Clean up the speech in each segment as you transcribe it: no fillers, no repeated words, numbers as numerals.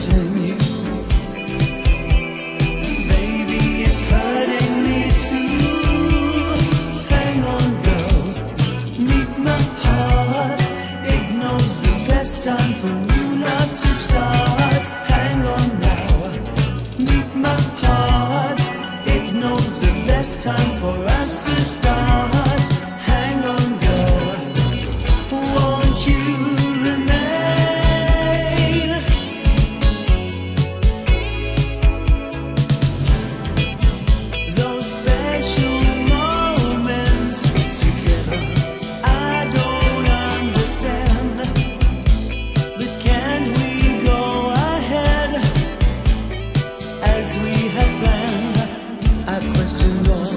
continue. Baby, it's hurting me too. Hang on, girl, meet my heart. It knows the best time for new love to start. Hang on now, meet my heart. It knows the best time for us to start. Hang on, girl, won't you remain? Those special moments together, I don't understand. But can't we go ahead as we have planned? I question all.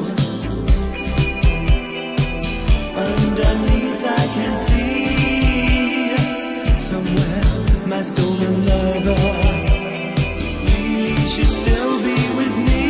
Underneath I can see somewhere my stolen lover really should still be with me.